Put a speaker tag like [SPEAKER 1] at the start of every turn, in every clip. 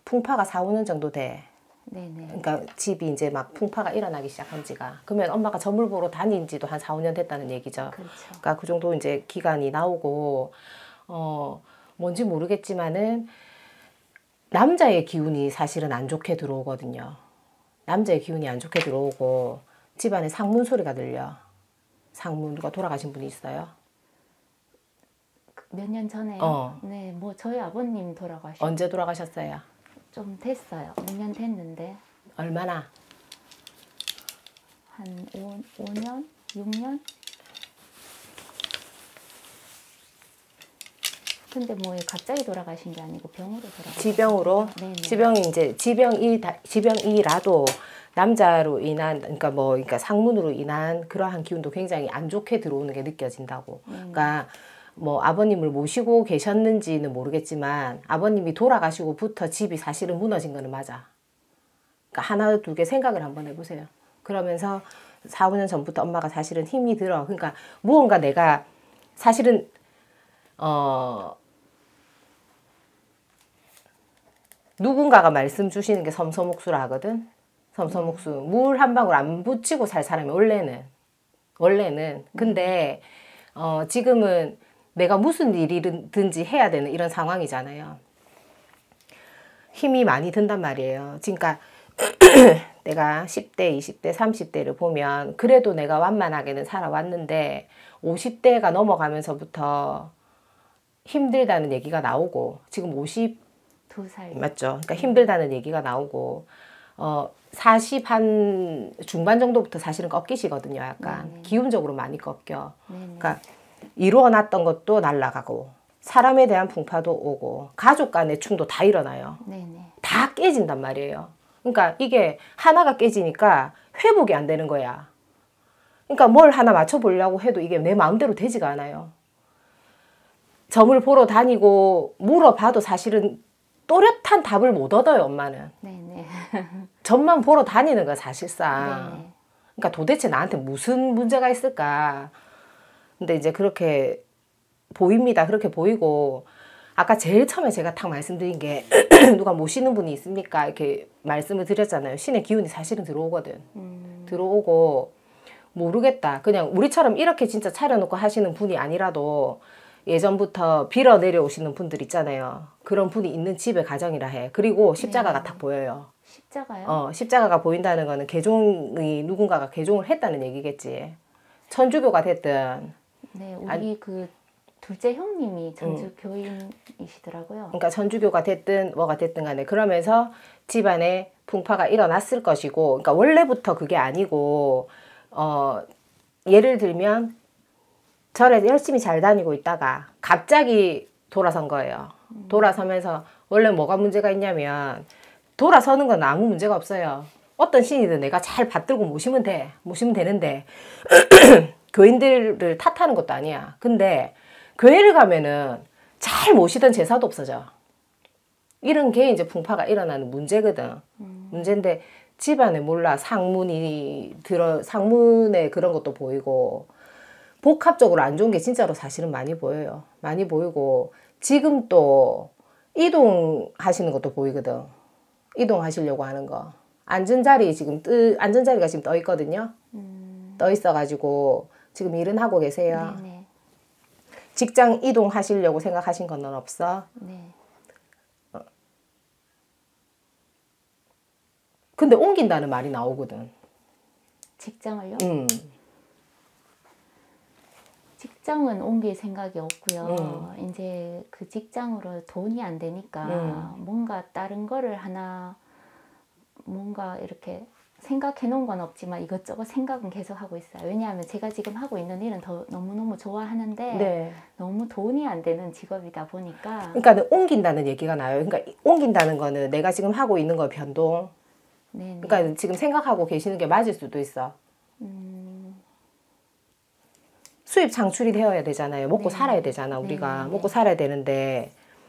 [SPEAKER 1] 풍파가 4, 5년 정도 돼.
[SPEAKER 2] 네네.
[SPEAKER 1] 그러니까 집이 이제 막 풍파가 일어나기 시작한 지가. 그러면 엄마가 점을 보러 다닌 지도 한 4, 5년 됐다는 얘기죠.
[SPEAKER 2] 그렇죠.
[SPEAKER 1] 그러니까 그 정도 이제 기간이 나오고, 뭔지 모르겠지만은, 남자의 기운이 사실은 안 좋게 들어오거든요. 남자의 기운이 안 좋게 들어오고, 집안에 상문 소리가 들려. 상문, 누가 돌아가신 분이 있어요?
[SPEAKER 2] 몇 년 전에요? 네, 뭐 저희 아버님 돌아가셨어요.
[SPEAKER 1] 언제 돌아가셨어요?
[SPEAKER 2] 좀 됐어요. 몇 년 됐는데.
[SPEAKER 1] 얼마나?
[SPEAKER 2] 한 5년? 6년? 근데 뭐 갑자기 돌아가신 게 아니고 병으로 돌아가신
[SPEAKER 1] 지병으로?
[SPEAKER 2] 네네.
[SPEAKER 1] 지병이 이제, 지병이라도 남자로 인한, 그러니까 상문으로 인한 그러한 기운도 굉장히 안 좋게 들어오는 게 느껴진다고. 그러니까 뭐 아버님을 모시고 계셨는지는 모르겠지만 아버님이 돌아가시고부터 집이 사실은 무너진 거는 맞아. 그러니까 하나, 두 개 생각을 한번 해보세요. 그러면서 4, 5년 전부터 엄마가 사실은 힘이 들어. 그러니까 무언가 내가 사실은 누군가가 말씀 주시는 게 섬섬옥수라 하거든. 섬섬옥수. 물 한 방울 안 붙이고 살 사람이 원래는. 근데 지금은 내가 무슨 일이든지 해야 되는 이런 상황이잖아요. 힘이 많이 든단 말이에요. 그러니까 내가 10대, 20대, 30대를 보면 그래도 내가 완만하게는 살아왔는데 50대가 넘어가면서부터 힘들다는 얘기가 나오고, 지금
[SPEAKER 2] 2살
[SPEAKER 1] 맞죠? 그러니까 힘들다는 얘기가 나오고, 40 한 중반 정도부터 사실은 꺾이시거든요. 약간
[SPEAKER 2] 네네.
[SPEAKER 1] 기운적으로 많이 꺾여.
[SPEAKER 2] 네네.
[SPEAKER 1] 그러니까 이루어놨던 것도 날아가고, 사람에 대한 풍파도 오고, 가족 간의 충도 다 일어나요.
[SPEAKER 2] 네네.
[SPEAKER 1] 다 깨진단 말이에요. 그러니까 이게 하나가 깨지니까 회복이 안 되는 거야. 그러니까 뭘 하나 맞춰보려고 해도 이게 내 마음대로 되지가 않아요. 점을 보러 다니고 물어봐도 사실은 또렷한 답을 못 얻어요, 엄마는.
[SPEAKER 2] 네네.
[SPEAKER 1] 점만 보러 다니는 거야, 사실상.
[SPEAKER 2] 네네.
[SPEAKER 1] 그러니까 도대체 나한테 무슨 문제가 있을까. 근데 이제 그렇게 보입니다. 그렇게 보이고, 아까 제일 처음에 제가 딱 말씀드린 게 누가 모시는 분이 있습니까? 이렇게 말씀을 드렸잖아요. 신의 기운이 사실은 들어오거든. 들어오고, 모르겠다. 그냥 우리처럼 이렇게 진짜 차려놓고 하시는 분이 아니라도 예전부터 빌어 내려오시는 분들 있잖아요. 그런 분이 있는 집의 가정이라 해. 그리고 십자가가 딱 보여요.
[SPEAKER 2] 십자가요?
[SPEAKER 1] 십자가가 보인다는 거는 누군가가 개종을 했다는 얘기겠지. 천주교가 됐든.
[SPEAKER 2] 네, 우리 그 둘째 형님이 천주 교인이시더라고요.
[SPEAKER 1] 그러니까 천주교가 됐든 뭐가 됐든 간에 그러면서 집안에 풍파가 일어났을 것이고, 그러니까 원래부터 그게 아니고, 예를 들면 절에 열심히 잘 다니고 있다가 갑자기 돌아선 거예요. 돌아서면서 원래 뭐가 문제가 있냐면, 돌아서는 건 아무 문제가 없어요. 어떤 신이든 내가 잘 받들고 모시면 되는데 교인들을 탓하는 것도 아니야. 근데 교회를 가면은 잘 모시던 제사도 없어져. 이런 게 이제 풍파가 일어나는 문제거든. 문제인데 집안에 몰라 상문에 그런 것도 보이고, 복합적으로 안 좋은 게 진짜로 사실은 많이 보여요. 많이 보이고, 지금 또 이동하시는 것도 보이거든. 이동하시려고 하는 거. 안전자리가 지금 떠 있거든요. 떠 있어가지고 지금 일은 하고 계세요.
[SPEAKER 2] 네네.
[SPEAKER 1] 직장 이동하시려고 생각하신 건 없어?
[SPEAKER 2] 네.
[SPEAKER 1] 근데 옮긴다는 말이 나오거든.
[SPEAKER 2] 직장을요? 직장은 옮길 생각이 없고요. 이제 그 직장으로 돈이 안 되니까 뭔가 다른 거를 하나 뭔가 이렇게 생각해 놓은 건 없지만 이것저것 생각은 계속 하고 있어요. 왜냐하면 제가 지금 하고 있는 일은 너무너무 좋아하는데
[SPEAKER 1] 네.
[SPEAKER 2] 너무 돈이 안 되는 직업이다 보니까.
[SPEAKER 1] 그러니까 옮긴다는 얘기가 나요. 그러니까 옮긴다는 거는 내가 지금 하고 있는 거 변동.
[SPEAKER 2] 네네.
[SPEAKER 1] 그러니까 지금 생각하고 계시는 게 맞을 수도 있어. 수입 창출이 되어야 되잖아요. 먹고
[SPEAKER 2] 네.
[SPEAKER 1] 살아야 되잖아, 우리가.
[SPEAKER 2] 네.
[SPEAKER 1] 먹고 살아야 되는데,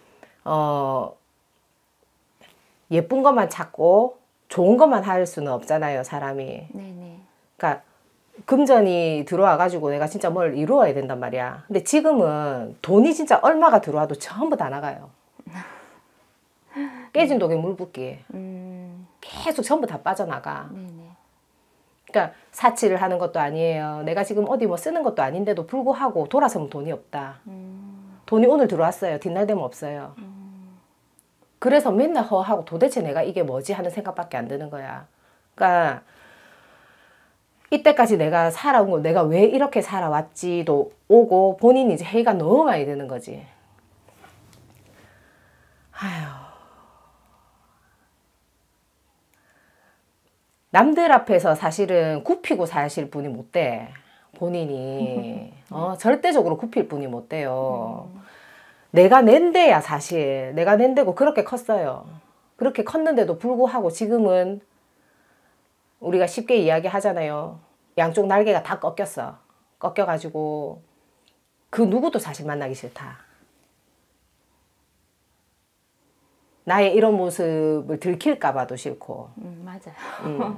[SPEAKER 1] 예쁜 것만 찾고 좋은 것만 할 수는 없잖아요, 사람이.
[SPEAKER 2] 네네.
[SPEAKER 1] 그러니까 금전이 들어와가지고 내가 진짜 뭘 이루어야 된단 말이야. 근데 지금은 돈이 진짜 얼마가 들어와도 전부 다 나가요. 깨진 독에 물 붓기.
[SPEAKER 2] 음.
[SPEAKER 1] 계속 전부 다 빠져나가.
[SPEAKER 2] 네네.
[SPEAKER 1] 그러니까 사치를 하는 것도 아니에요. 내가 지금 어디 뭐 쓰는 것도 아닌데도 불구하고 돌아서면 돈이 없다. 돈이 오늘 들어왔어요. 뒷날 되면 없어요. 그래서 맨날 허하고 도대체 내가 이게 뭐지 하는 생각밖에 안 드는 거야. 그러니까 이때까지 내가 살아온 거 내가 왜 이렇게 살아왔지도 오고 본인이 이제 회의가 너무 많이 드는 거지. 아휴. 남들 앞에서 사실은 굽히고 사실 분이 못 돼. 본인이 절대적으로 굽힐 분이 못 돼요. 내가 낸 데야 사실. 내가 낸 데고 그렇게 컸어요. 그렇게 컸는데도 불구하고 지금은 우리가 쉽게 이야기하잖아요. 양쪽 날개가 다 꺾였어. 꺾여가지고 그 누구도 사실 만나기 싫다. 나의 이런 모습을 들킬까 봐도 싫고.
[SPEAKER 2] 맞아요.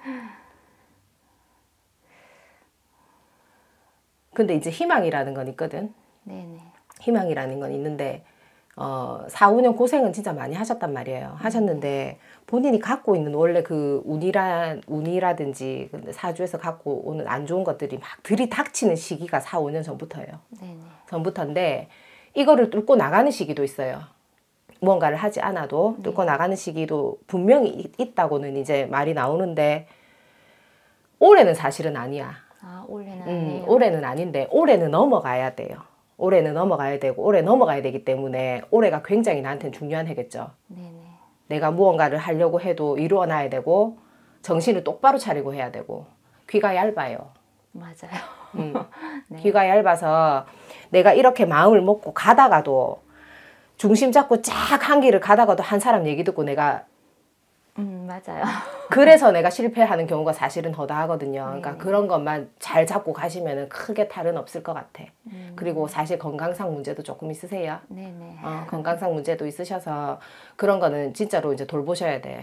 [SPEAKER 1] 근데 이제 희망이라는 건 있거든.
[SPEAKER 2] 네네.
[SPEAKER 1] 희망이라는 건 있는데 4, 5년 고생은 진짜 많이 하셨단 말이에요. 하셨는데 본인이 갖고 있는 원래 그 운이라든지 사주에서 갖고 오는 안 좋은 것들이 막 들이닥치는 시기가 4, 5년 전부터예요.
[SPEAKER 2] 네네.
[SPEAKER 1] 전부터인데 이거를 뚫고 나가는 시기도 있어요. 무언가를 하지 않아도 뚫고 나가는 시기도 분명히 있다고는 이제 말이 나오는데 올해는 사실은 아니야.
[SPEAKER 2] 아, 올해는 아니에요?
[SPEAKER 1] 올해는 아닌데 올해는 넘어가야 돼요. 올해는 넘어가야 되고 올해 넘어가야 되기 때문에 올해가 굉장히 나한테는 중요한 해겠죠.
[SPEAKER 2] 네네.
[SPEAKER 1] 내가 무언가를 하려고 해도 이루어놔야 되고 정신을 똑바로 차리고 해야 되고 귀가 얇아요.
[SPEAKER 2] 맞아요.
[SPEAKER 1] 네. 귀가 얇아서 내가 이렇게 마음을 먹고 가다가도 중심 잡고 쫙 한 길을 가다가도 한 사람 얘기 듣고 내가
[SPEAKER 2] 맞아요.
[SPEAKER 1] 그래서 내가 실패하는 경우가 사실은 허다하거든요. 그러니까 그런 것만 잘 잡고 가시면 크게 탈은 없을 것 같아. 그리고 사실 건강상 문제도 조금 있으세요.
[SPEAKER 2] 네네.
[SPEAKER 1] 건강상 문제도 있으셔서 그런 거는 진짜로 이제 돌보셔야 돼.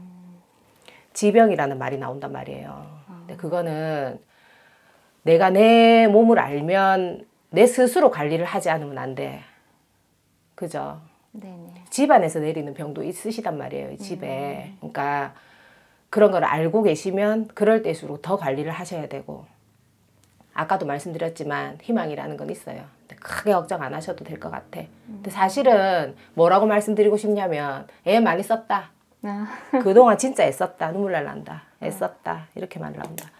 [SPEAKER 1] 지병이라는 말이 나온단 말이에요. 근데 그거는 내가 내 몸을 알면 내 스스로 관리를 하지 않으면 안 돼. 그죠?
[SPEAKER 2] 네네.
[SPEAKER 1] 집안에서 내리는 병도 있으시단 말이에요, 이 집에. 그러니까 그런 걸 알고 계시면 그럴 때일수록 더 관리를 하셔야 되고 아까도 말씀드렸지만 희망이라는 건 있어요. 크게 걱정 안 하셔도 될 것 같아. 근데 사실은 뭐라고 말씀드리고 싶냐면 애 많이 썼다. 그동안 진짜 애썼다. 눈물 날란다. 애썼다. 이렇게 말 나온다.